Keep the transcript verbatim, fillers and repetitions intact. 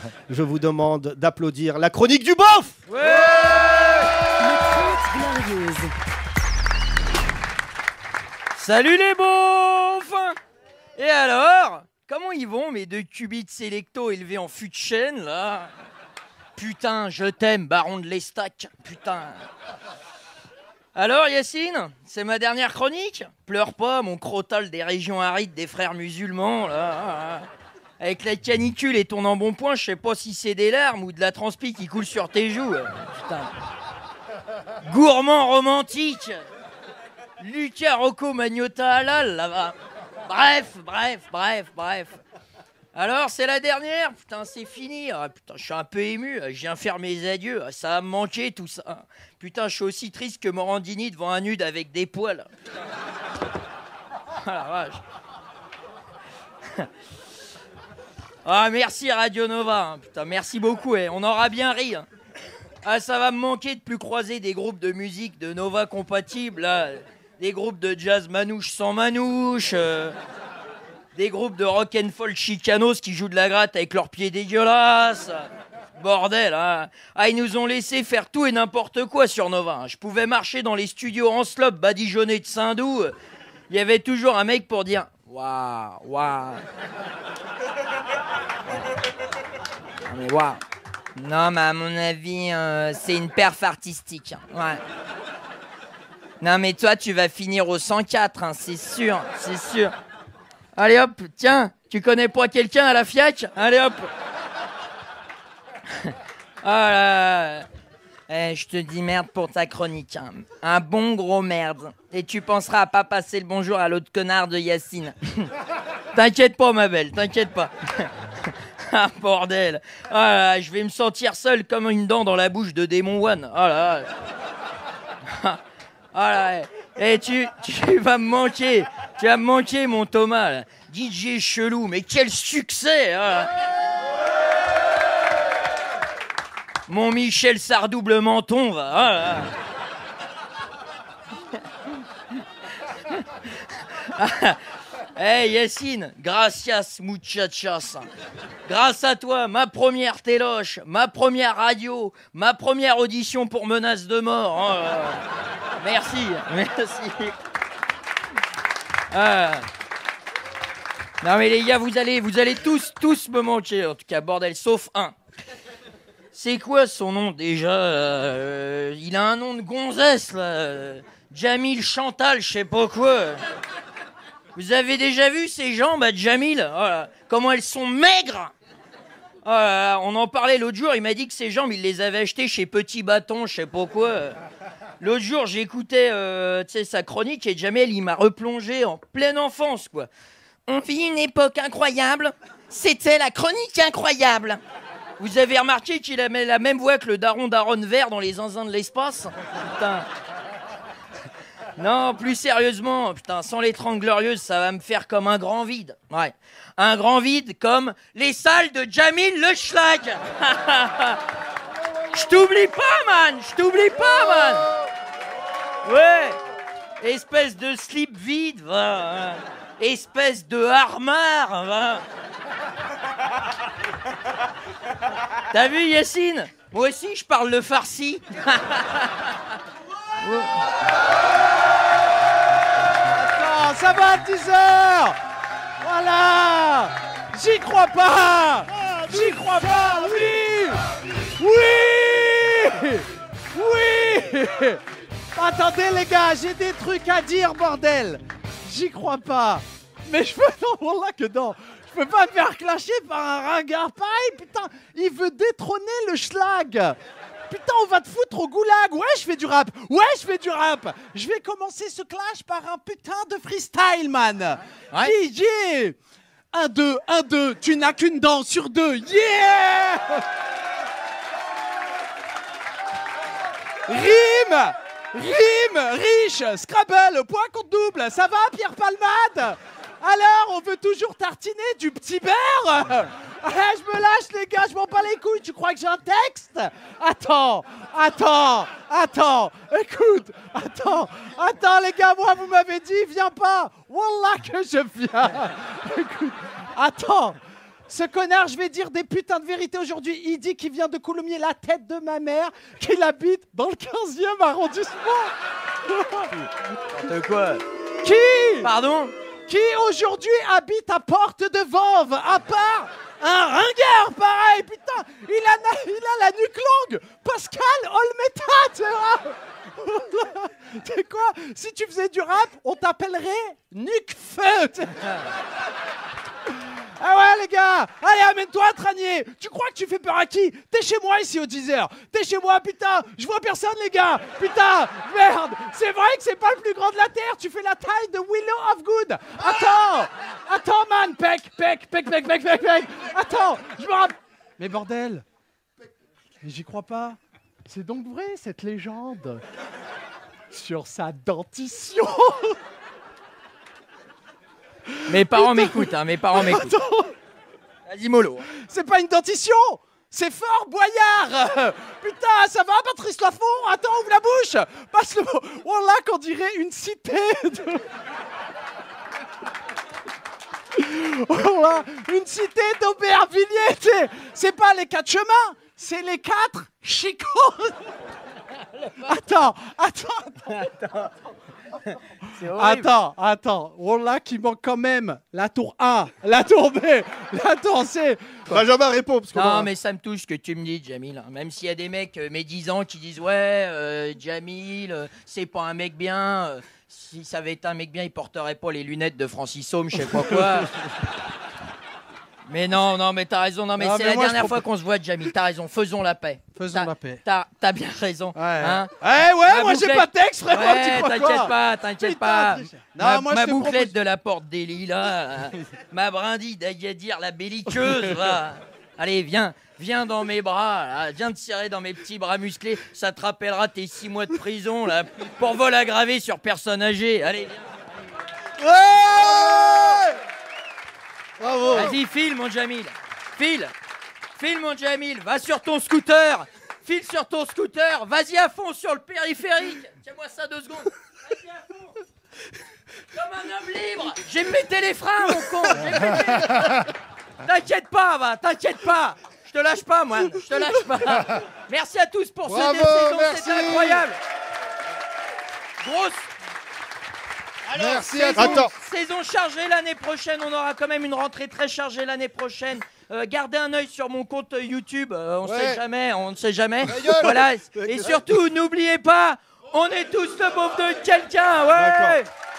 je vous demande d'applaudir la chronique du bof. Ouais. Les trente glorieuses. Salut les beaufs! Et alors? Comment ils vont, mes deux qubits sélecto élevés en fût de chêne, là? Putain, je t'aime, baron de l'Estac. Putain. Alors, Yacine? C'est ma dernière chronique? Pleure pas, mon crotal des régions arides des frères musulmans, là. Avec la canicule et ton embonpoint, je sais pas si c'est des larmes ou de la transpi qui coule sur tes joues. Putain. Gourmand romantique. Lucas Rocco Magnota Halal, là-bas. Bref, bref, bref, bref. Alors, c'est la dernière? Putain, c'est fini. Ah, putain, je suis un peu ému. Je viens faire mes adieux. Ça va me manquer, tout ça. Putain, je suis aussi triste que Morandini devant un nude avec des poils. Ah, la vache. Ah, merci Radio Nova. Hein. Putain, merci beaucoup. Eh. On aura bien ri. Hein. Ah, ça va me manquer de plus croiser des groupes de musique de Nova compatibles, là. Des groupes de jazz manouche sans manouche, euh, des groupes de rock and folk chicanos qui jouent de la gratte avec leurs pieds dégueulasses. Bordel, hein. Ah, ils nous ont laissé faire tout et n'importe quoi sur Nova. Hein. Je pouvais marcher dans les studios Anslop badigeonnés de Saint-Doux. Il y avait toujours un mec pour dire « Waouh, waouh ». Mais waouh. Non, mais à mon avis, euh, c'est une perf artistique. Hein. Ouais. Non, mais toi, tu vas finir au cent quatre, hein, c'est sûr, c'est sûr. Allez hop, tiens, tu connais pas quelqu'un à la FIAC? Allez hop. Ah là, eh, je te dis merde pour ta chronique. Hein. Un bon gros merde. Et tu penseras à pas passer le bonjour à l'autre connard de Yacine. T'inquiète pas, ma belle, t'inquiète pas. Ah, bordel. Ah là, je vais me sentir seul comme une dent dans la bouche de Démon One. Ah là. Ah. Ah là, et tu, tu vas me manquer, tu vas me manquer mon Thomas, là. D J chelou, mais quel succès hein. Mon Michel Sardouble menton va. Ah là. Ah. Hey Yacine, gracias muchachas. Grâce à toi, ma première téloche, ma première radio, ma première audition pour menace de mort. Oh merci, merci. Ah. Non mais les gars, vous allez, vous allez tous, tous me manquer, en tout cas, bordel, sauf un. C'est quoi son nom déjà euh, Il a un nom de gonzesse, là. Jamil Chantal, je sais pas quoi. Vous avez déjà vu ces jambes à Jamil? Oh là, comment elles sont maigres! Oh là là, on en parlait l'autre jour, il m'a dit que ses jambes, il les avait achetées chez Petit Bâton, je sais pas quoi. L'autre jour, j'écoutais euh, sa chronique et Jamil, il m'a replongé en pleine enfance, quoi. On vit une époque incroyable, c'était la chronique incroyable. Vous avez remarqué qu'il avait la même voix que le daron d'Aaron Vert dans Les Zinzins de l'espace? Putain. Non, plus sérieusement, putain, sans les Trente Glorieuses, ça va me faire comme un grand vide. Ouais. Un grand vide comme les salles de Jamil Le Schlag. Je t'oublie pas, man. Je t'oublie pas, man. Ouais. Espèce de slip vide, va. Espèce de harmar, va. T'as vu, Yacine? Moi aussi, je parle le farci. Ouais. Attends, ça va, teaser. Voilà. J'y crois pas. J'y crois pas, oui. Oui. Oui. Attendez, les gars, j'ai des trucs à dire, bordel. J'y crois pas. Mais je peux... Non, là que non. Je peux pas me faire clasher par un ringard pareil, putain. Il veut détrôner le schlag. Putain, on va te foutre au goulag. Ouais, je fais du rap. Ouais, je fais du rap. Je vais commencer ce clash par un putain de freestyle, man. Ouais. D J. Un, deux, un, deux. Tu n'as qu'une dent sur deux. Yeah. Rime. Rime. Riche. Scrabble. Point contre double. Ça va, Pierre Palmade? Alors, on veut toujours tartiner du petit beurre? Ah, je me lâche, les gars, je m'en bats les couilles. Tu crois que j'ai un texte? Attends, attends, attends, écoute, attends, attends, les gars, moi, vous m'avez dit, viens pas. Wallah que je viens. Écoute, attends, Ce connard, je vais dire des putains de vérités aujourd'hui. Il dit qu'il vient de coulommier la tête de ma mère, qu'il habite dans le quinzième arrondissement. N'importe quoi. Qui Pardon? Qui aujourd'hui habite à Porte de Vanves, à part un ringard pareil, putain, il a, na- il a la nuque longue, Pascal Olmeta, tu vois. Tu sais quoi? Si tu faisais du rap, on t'appellerait Nuque Feu. tu sais. Ah ouais les gars, allez amène-toi Tranier. Tu crois que tu fais peur à qui? T'es chez moi ici au dix heures. T'es chez moi, putain, je vois personne les gars. Putain, merde, c'est vrai que c'est pas le plus grand de la Terre. Tu fais la taille de Willow of Good. Attends, attends man, pec, pec, pec, pec, pec, pec, pec. Attends, je me rappelle. Mais bordel, mais j'y crois pas. C'est donc vrai cette légende sur sa dentition. Mes parents m'écoutent, hein, mes parents m'écoutent. Attends, Vas-y, mollo. c'est pas une dentition, c'est Fort Boyard. Putain, ça va, Patrice Laffont? Attends, ouvre la bouche. Passe le mot. Oh là, qu'on dirait une cité. De... Oh là, une cité d'Aubervilliers. t'sais. C'est pas les quatre chemins, c'est les quatre chicots. Attends, attends, attends. C'est horrible. Attends, attends. Oh là, qui manque quand même la tour A, la tour B, la tour C. Benjamin répond parce qu'on Non, a- mais ça me touche ce que tu me dis, Jamil. hein. Même s'il y a des mecs euh, médisants qui disent ouais, euh, Jamil, euh, c'est pas un mec bien. euh, si ça avait été un mec bien, il porterait pas les lunettes de Francis Saume, je sais pas quoi. Mais non, non, mais t'as raison. Non, mais Non, c'est mais la moi, je dernière propose- fois qu'on se voit, Jamil. T'as raison. Faisons la paix. Faisons T'as- la paix. T'as t'as bien raison. Ouais, hein. ouais, ouais, Ma moi j'ai bouclette- pas de texte, frérot, Ouais, tu crois t'inquiète quoi? pas, t'inquiète Putain, pas. triche. Ma, Non, moi, je ma te bouclette propose- de la porte des lilas, là, ma brindille d'Agadir, la belliqueuse, va. Allez, viens, viens dans mes bras, là. Viens te serrer dans mes petits bras musclés, ça te rappellera tes six mois de prison, là, pour vol aggravé sur personne âgée. Allez, viens. Ouais Bravo. Vas-y, file, mon Jamil. File. File, mon Jamil. Va sur ton scooter. File sur ton scooter. Vas-y à fond sur le périphérique. Tiens-moi ça deux secondes. Vas-y à fond. Comme un homme libre. J'ai pété les freins, mon con. J'ai pété les freins. T'inquiète pas, va. T'inquiète pas. Je te lâche pas, moi. Je te lâche pas. Merci à tous pour Bravo, ce décision. merci. C'était incroyable. Grosse. Merci saison, à toi. Attends. saison chargée l'année prochaine, on aura quand même une rentrée très chargée l'année prochaine. Euh, gardez un œil sur mon compte YouTube, euh, on ne Ouais. sait jamais, on ne sait jamais. Ta gueule. Voilà, et surtout n'oubliez pas, on est tous le beauf de quelqu'un, ouais. D'accord.